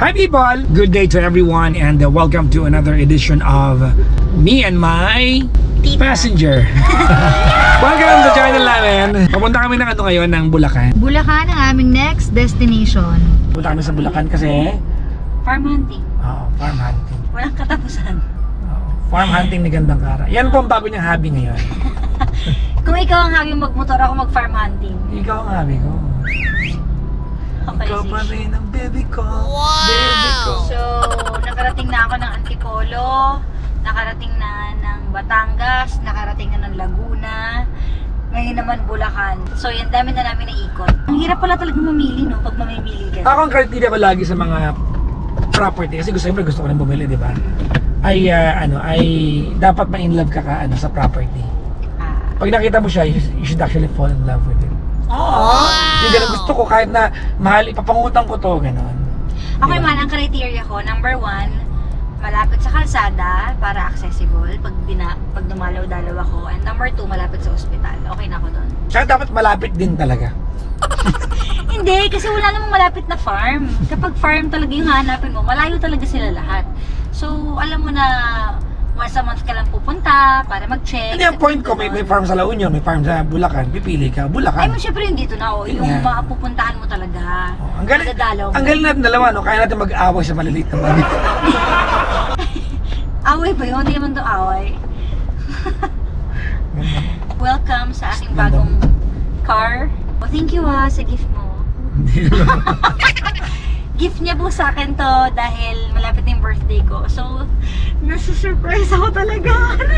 Hi people! Good day to everyone and welcome to another edition of Me and My Passenger. Welcome sa channel namin. Papunta kami ng ano ngayon, ng Bulacan. Bulacan ang aming next destination. Punta kami sa Bulacan kasi Farm hunting. Farm hunting. Walang katapusan. Farm hunting ni Gandang Kara. Yan po ang bago niyang hobby ngayon. Kung ikaw ang hobby magmotor, ako mag-farm hunting. Ikaw ang hobby ko. Okay, Ikaw pa rin ang baby ko. Wow! Baby ko. So, nakarating na ako ng Antipolo, nakarating na ng Batangas, nakarating na ng Laguna, ngayon naman Bulacan. So, yan, dami na namin naikot. Ang hirap pala talaga mamili, no? Pag mamimili ka. Ako ang criteria ko lagi sa mga property, kasi gusto ko rin bumili, di ba? Ay dapat ma-inlove ka sa property. Pag nakita mo siya, you should actually fall in love with it. Oh! Yung ganun gusto ko, kahit na mahal, ipapangutang ko to, gano'n. Ako naman, ang criteria ko, number 1, malapit sa kalsada para accessible pag dumalaw-dalaw ako. And number 2, malapit sa ospital. Okay na ako doon. Tsaka dapat malapit din talaga. Hindi, kasi wala namang malapit na farm. Kapag farm talaga yung hanapin mo, malayo talaga sila lahat. So, alam mo na once a month ka lang pupunta para mag-check. Hindi, ang point ko, may farm sa La Union, may farm sa Bulacan, pipili ka, Bulacan. Ay mo, syempre yung dito na, yung mapupuntahan mo talaga. Ang galing natin dalawa, no? Kaya natin mag-away sa maliliit na bagay. Away ba yun? Hindi naman to away. Welcome sa aking bagong car. Oh, thank you sa gift mo. Gift niya po sa akin to dahil malapit na yung birthday ko. So, nasa-surprise ako talaga.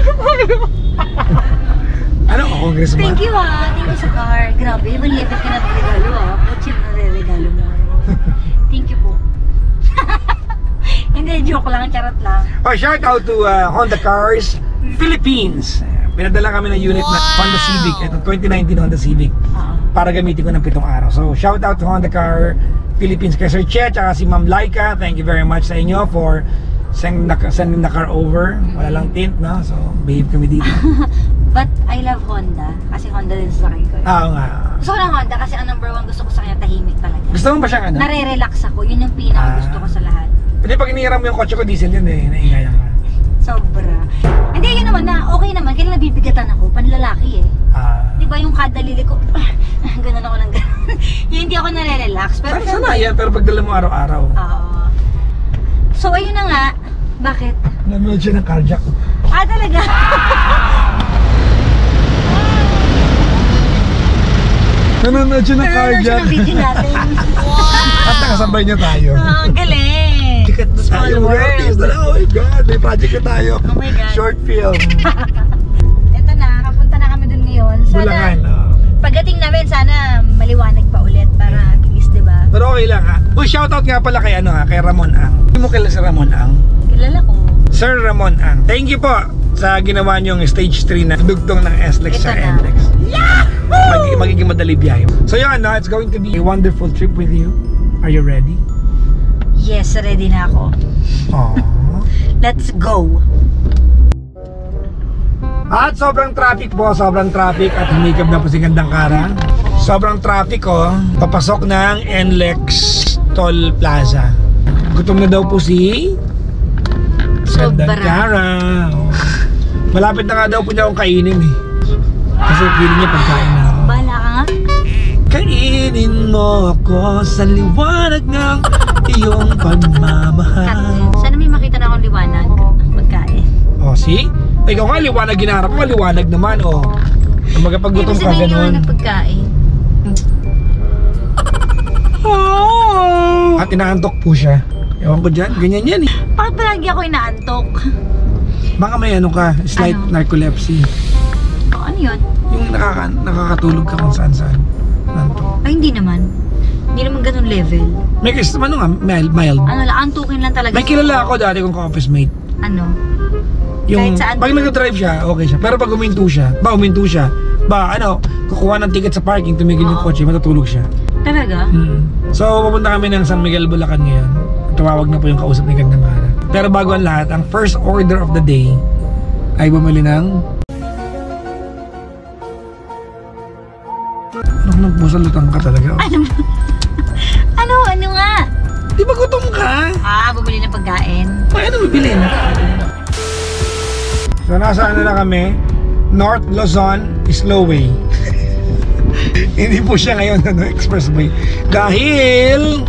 Ano ako, congressman? Thank you Thank you sa car. Grabe, malipit ka na regalo Kutsi na regalo mo. Thank you po. Hindi, joke lang, charot lang. Oh, shout out to Honda Cars Philippines. Pinadala kami ng unit na Honda Civic. Ito, 2019 Honda Civic. Para gamitin ko ng 7 araw. So, shout out to Honda Car Philippines kay Sir Che, tsaka si Ma'am Laika. Thank you very much sa inyo for sending the car over. Wala lang tint, no? So, behave kami dito. But I love Honda. Kasi Honda din sa akin ko. Oo nga. Gusto ko ng Honda kasi ang number 1 gusto ko sa kanya tahimik talaga. Gusto mo ba siyang ano? Nare-relax ako. Yun yung gusto ko sa lahat. Hindi, pag inihiram mo yung kotse ko, diesel yun eh. Naingayan ka. Sobra. Hindi, yun naman na okay naman. Kaya nabibigatan ako. Panlalaki eh. Diba yung kada lili ko, ganun ako ng ganun. Yung hindi ako nare-relax. Sana yan, pero pagdala mo araw-araw. Oo. So, ayun na nga. Bakit? Nanonood siya ng carjack. Talaga? Nanonood siya ng carjack. Nanonood siya ng video natin. At nakasabay niya tayo. Galing. Sikat na tayo. Small world. Oh my God, may project na tayo. Oh my God. Short film. Ito na, kapunta na kami dun ngayon. Bulacan. Pagdating namin, sana maliwanag pa ulit para bilis, diba? Pero okay lang ha. Uy, shoutout nga pala kay kay Ramon Ang. Hindi mo kilala si Ramon Ang? Kilala ko. Sir Ramon Ang. Thank you po sa ginawa niyong stage 3 na dugtong ng SLEX sa NLEX. Yahoo! Magiging madali biyahe. So yun, it's going to be a wonderful trip with you. Are you ready? Yes, ready na ako. Aww. Let's go! At sobrang traffic po, sobrang traffic at humikab na po si Gandang Kara. Sobrang traffic papasok ng NLEX Toll Plaza. Gutom na daw po si Gandang Kara. Malapit na nga daw po niya akong kainin eh. Kasi feeling niya pagkain na ako. Bala ka nga? Kainin mo ako sa liwanag ng iyong pagmamahal. Sana may makita na akong liwanag pagkain. See? Ikaw nga liwanag ginarap mo, liwanag naman magpaggutom ka ganun. Pagkain. At inaantok po siya. Ewan ko dyan, ganyan yan eh. Bakit palagi ako inaantok? Baka may slight narcolepsy. Ano yun? Yung nakakatulog ka kung saan-saan. Nantok. Ay, hindi naman. Hindi naman ganun level. May mild. Ano lang, antukin lang talaga. May kilala ako dati kong office mate. Ano? Yung pag nag-drive siya, okay siya. Pero pag uminto siya, kukuha ng ticket sa parking, tumigil yung kotse, matutulog siya. Talaga? So, pupunta kami ng San Miguel, Bulacan ngayon. Tumawag na po yung kausap ni Gandang Kara. Pero bago ang lahat, ang first order of the day ay bumili ng Nagbusalutang ka talaga. Ano nga? Di ba gutom ka? Bumili ng pagkain. Ano bibilin? So nasa ano na kami? North Luzon Slowway. Hindi po siya ngayon expressway. Dahil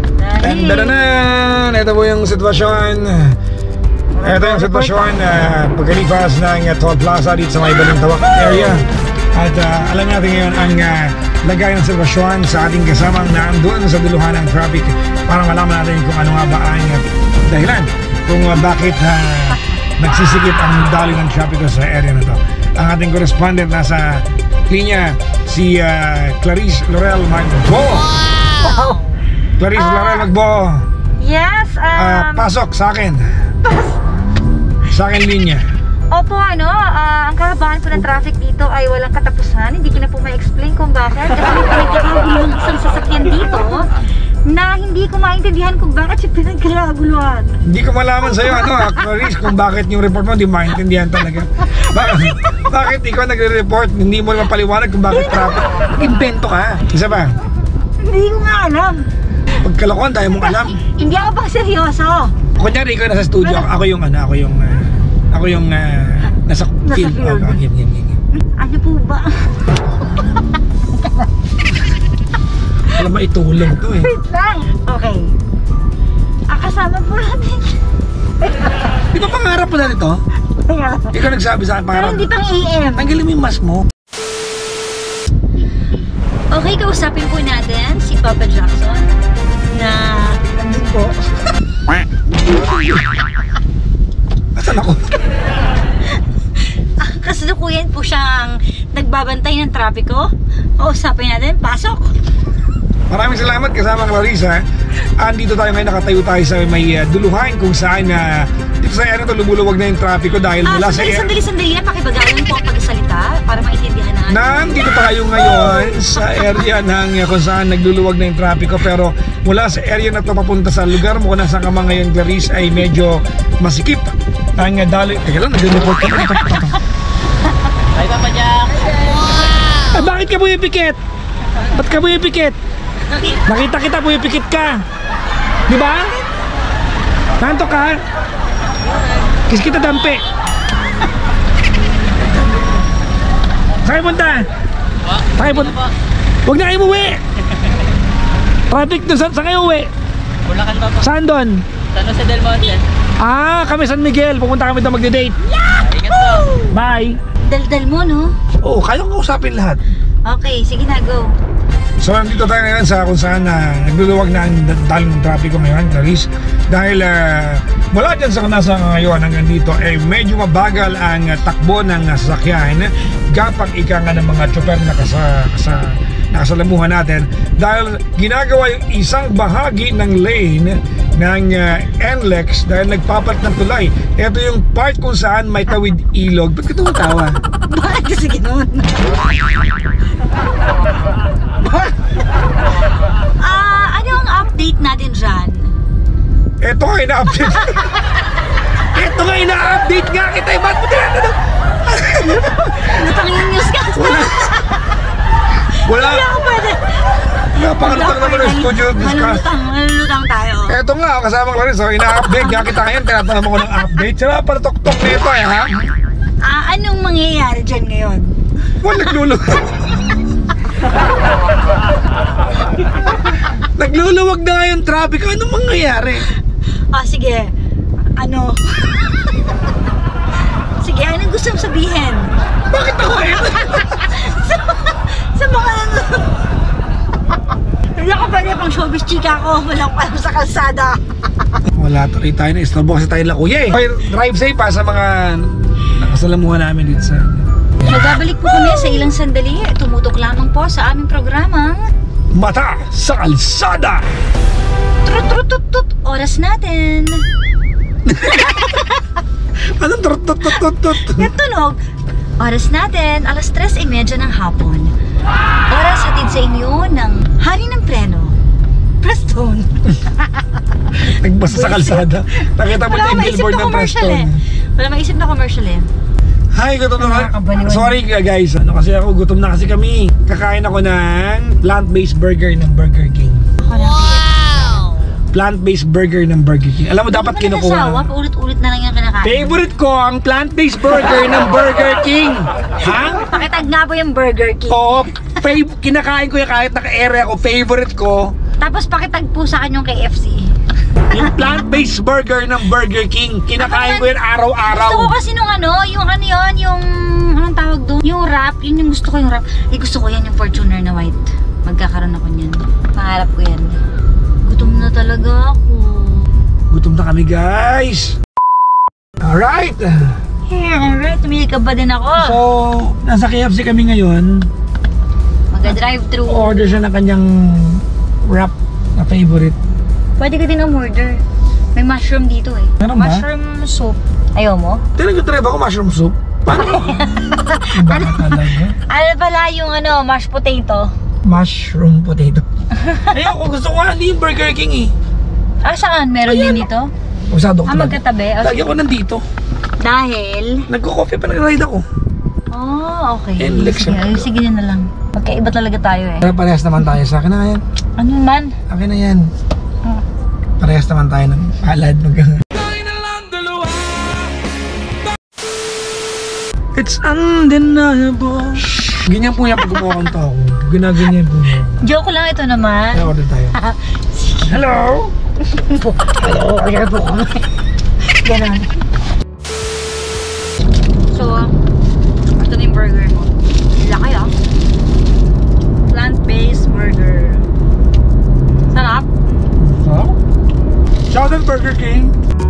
ito po yung sitwasyon. Ito yung sitwasyon pagkalipas ng Toll Plaza dito sa may Balintawak area. At alam natin ngayon ang lagay ng sitwasyon sa ating kasamang naandun sa duluhan ng traffic para malaman natin kung ano nga ba ang dahilan kung bakit nagsisikip ang daloy ng traffic sa area na to. Ang ating correspondent nasa linya, si Clarice Laurel Magbo. Wow! Clarice Laurel Magbo. Yes, pasok sa akin. Sa akin linya. Opo, ang kahabaan po ng traffic dito ay walang katapusan. Hindi ko na po ma-explain kung bakit. Kasi may pinagkakaguluhan isang sasakyan dito na hindi ko maintindihan kung bakit siya pinagkakaguluhan. Hindi ko malaman sa'yo, Clarice, kung bakit yung report mo hindi maintindihan talaga. Bakit ikaw nagre-report, hindi mo naman paliwanag kung bakit traffic? Invento ka. Isa ba? Hindi ko nga alam. Pagkalokohan, tayo mong alam. Hindi ako pang seryoso. Kunyari, ikaw nasa studio, ako yung nasa field. Ano po ba? Alam mo, itulong to eh. Wait lang. Okay. Kasama po natin. Di ba pangarap mo na nito? Ikaw nagsabi sa akin pangarap. Pero hindi pang AM. Tanggalin mo yung mask mo. Okay, kausapin po natin si Papa Jackson na nandun po. Asan ako? Kasalukuyan po siyang nagbabantay ng trapiko. Kausapin natin, pasok. Maraming salamat kasama Clarissa. Andito tayo ngayon, nakatayo tayo sa may duluhan kung saan dito sa area to lumuluwag na yung trapiko dahil mula sa Sandali na, pakibagalan po ang pagsalita para maintindihan na. Nandito tayo ngayon sa area ng kung saan nagluluwag na yung trapiko, pero mula sa area na to papunta sa lugar mo kung nasaan ka man ngayon, Clarice, ay medyo masikip ang daloy. Teka lang, nag-report ka dito. Hi, Papa Jack! Bakit ka pumipikit? Ba't ka pumipikit? Nakita kita, pumipikit ka. Di ba? Nanto ka? Kis kita dampi. Saan kayo punta? Saan kayo punta? Huwag na kayo umuwi. Traffic doon, saan kayo uwi? Bulacan, Papa. Saan doon? San Jose del Monte. Kami San Miguel. Pupunta kami doon magde-date. Ingat po. Bye. Daldal mo, no? Oo, kaya kong kausapin lahat. Okay, sige na, go. So nandito tayo ngayon sa kung saan nagluluwag na ang daloy ng trapiko ngayon, Clarice. Dahil mula dyan sa nasa ngayon hanggang dito, medyo mabagal ang takbo ng sasakyan kapag ika nga ng mga chopper na nakasalamuhan natin. Dahil ginagawa yung isang bahagi ng lane ng NLEX dahil nagpapat ng tulay. Ito yung part kung saan may tawid ilog. Ba't ka tumatawa? Bakit kasi ganoon? Ano ang update natin dyan? Ito nga ina-update. Ito nga ina-update nga kita. Ba't mo tinatanong? Natangin news ka. Wala. Wala ko pwede. Napakalutang naman ang studio discuss. Malulutang tayo. Eto nga, kasama ko rin. So, ina-update nga kita ngayon. Tinatanong mo ng update. Sila pa tok-tok nito ha? Anong mangyayari dyan ngayon? Wala, nagluluwag. Nagluluwag na nga yung traffic. Anong mangyayari? Sige. Ano? Sige, anong gusto mong sabihin? Bakit ako sa mga ano? Hindi ako pwede pang showbiz chika ko. Wala ko alam sa kalsada. Wala, tuloy tayo na istorbo kasi tayo lakuya eh. Okay, drive safe pa sa mga nakasalamuhan namin dito sa... Magbabalik po kami sa ilang sandali. Tumutok lamang po sa aming programang Mata sa Kalsada! Trut-trut-tut-tut. Oras natin. Anong trut-tut-tut-tut? Yung tunog. Oras natin, 3:30 ng hapon. Oras hatid sa inyo ng Hari ng Preno. Preston. Nagbasa sa kalsada. Nakita mo yung billboard ng Preston. Wala maisip na commercial eh. Hi, gutom na. Nakakabaliwan. Sorry guys, kasi ako gutom na kasi kami. Kakain ako ng plant-based burger ng Burger King. Ako na. plant-based burger ng Burger King. Alam mo, dapat Hindi ko na nasawa, kinukuha. paulit-ulit na lang yung kinakain. Favorite ko ang plant-based burger ng Burger King. Ha? Pakitag nga po yung Burger King. Oo, kinakain ko yung kahit naka-area ko, favorite ko. Tapos pakitag po sa akin yung KFC. Yung plant-based burger ng Burger King. Kinakain ko yun araw-araw. Gusto ko kasi nung yung ano yun, yung, anong tawag doon? Yung wrap, yun yung gusto ko yung wrap. Gusto ko yan yung Fortuner na white. Magkakaroon ako niyan. Pangarap ko yan. Gutom na talaga ako. Gutom na kami, guys. Alright. Alright, tumikab ba din ako? So, nasa KFC kami ngayon. Mag-drive-thru. Order siya ng kanyang wrap na favorite. Pwede ka din umorder. May mushroom dito eh. Meron ba? Mushroom soup. Ayaw mo? Tinag-drive ako mushroom soup. Paano? Iba ka talaga. Ano pala yung mashed potato? Mushroom potato. Ayoko, gusto ko nga hindi yung Burger King eh. Ah, saan? Meron din dito? Usado ko Ah, magkatabi? Lagi ako nandito. Dahil? Nagko-coffee pa nag-ride ako. Oh, okay. Enlex Sige, siya. sige na lang. Magkaiba talaga tayo eh. Pero parehas naman tayo sa akin na yan. Ano man? Akin na yan. Oh. Parehas naman tayo ng palad. It's undeniable. Ganyan po yan pag kumakanta ako. Ginaganyan po yan. Joke lang ito naman. Kaya order tayo. Hello? Hello, order po kami. Ganon. So, ito na yung burger mo. Laki ah. Plant-based burger. Sarap. Huh? Shout out Burger King.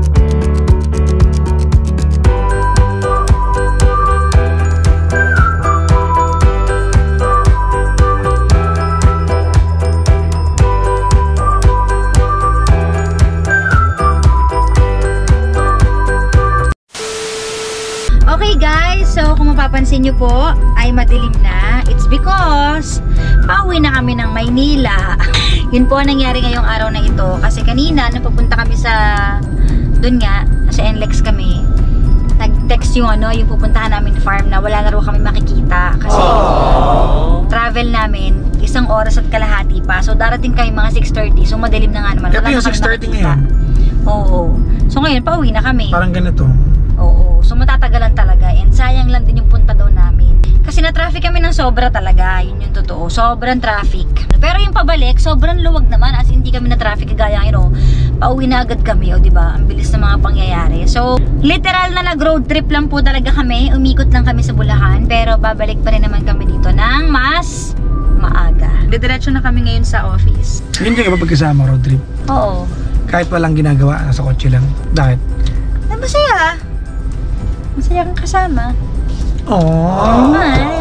Okay guys, so kung mapapansin nyo po ay madilim na. It's because pauwi na kami ng Maynila. Yun po ang nangyari ngayong araw na ito. Kasi kanina, nung papunta kami sa doon nga, sa NLEX kami, nag-text yung yung pupuntahan namin farm na wala na raw kami makikita. Kasi travel namin, 1 oras at kalahati pa. So darating kami mga 6:30. So madilim na nga naman. Ito Wala yung na kami 6:30 makikita. ngayon. Oo. So ngayon, pauwi na kami. Parang ganito. Oo. So matatagalan talaga. And sayang lang din yung punta daw namin. Kasi na-traffic kami ng sobra talaga. Yun yung totoo. Sobrang traffic. Pero yung pabalik, sobrang luwag naman. As hindi kami na-traffic kagaya pauwi na agad kami. O diba? Ang bilis ng mga pangyayari. So, literal na nag-road trip lang po talaga kami. Umikot lang kami sa Bulacan. Pero babalik pa rin naman kami dito ng mas maaga. Didiretso na kami ngayon sa office. Hindi ka ba pagkasama road trip? Oo. Kahit walang ginagawa, nasa kotse lang. Bakit? Ay, masaya. Masaya kang kasama. Aww.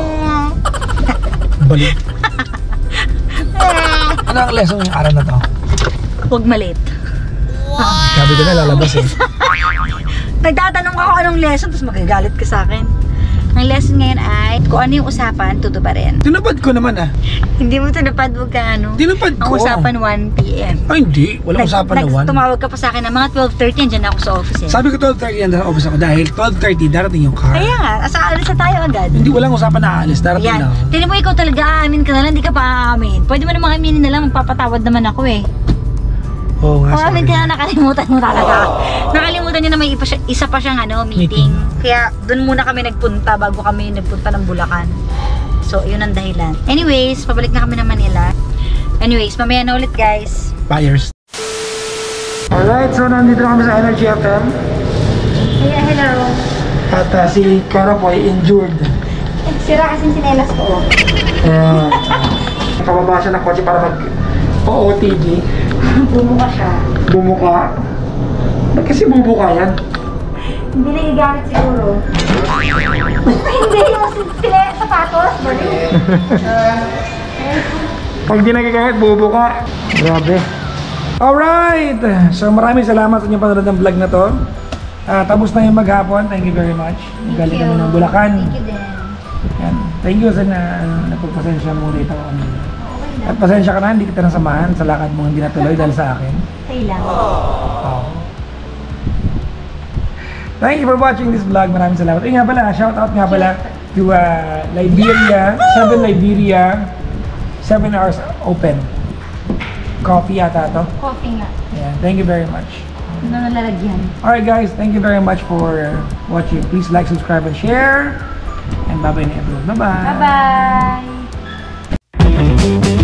Balik. Ano ang lesson yung araw na to? Huwag malit. Sabi ko na lalabas eh. Nagtatanong ako anong lesson, tapos magagalit ka sa akin. Ang lesson ngayon ay, kung ano yung usapan, tutuparin. Tinupad ko naman ah. Hindi mo tinupad, huwag ka Tinupad Ang ko. usapan 1 p.m. Ay hindi, walang usapan na 1. Tumawag ka pa sa akin na mga 12:30, andyan ako sa office eh. Sabi ko 12:30 yan sa office ako dahil 12:30 darating yung car. Kaya nga, alis na tayo agad. Hindi, walang usapan na aalis, darating Ayan. na ako. Tignan mo, ikaw talaga aamin ka na lang, hindi ka pa aamin. Pwede mo namang aminin na lang, magpapatawad naman ako eh. Oo nga, Aamin sorry. ka na, nakalimutan mo talaga. Nakalimutan niya na may isa pa siyang meeting. Kaya doon muna kami nagpunta bago kami nagpunta ng Bulacan. So, yun ang dahilan. Anyways, pabalik na kami ng Manila. Anyways, mamaya na ulit guys. Buyers. Alright, so nandito na kami sa Energy FM. Hey, hello. At si Cara po ay injured. Sira kasing sinelas ko. Nakababa siya ng kotse para mag-OOTD. Bumuka siya. Bumuka. Ba't kasi bumuka yan? Hindi nagigamit siguro. Hindi yung sapatos. Pag di nagagamit, bubuka. Grabe. Alright! So maraming salamat sa inyong panonood ng vlog na to. Tapos na yung maghapon. Thank you very much. Galing kami ng Bulacan. Thank you din. Yan. Thank you sa napagpasensya mo dito. At pasensya ka na, hindi kita nasamahan sa lakad mo hindi natuloy dahil sa akin. Kailan? Oh. Thank you for watching this vlog. Maraming salamat. Nga pala, shout out nga pala to Liberia, 7 Liberia, 7 hours open. Coffee yata to. Coffee nga. Yeah, thank you very much. Ano nalalagyan? Alright guys, thank you very much for watching. Please like, subscribe, and share. And bye-bye na everyone. Bye-bye. Bye-bye!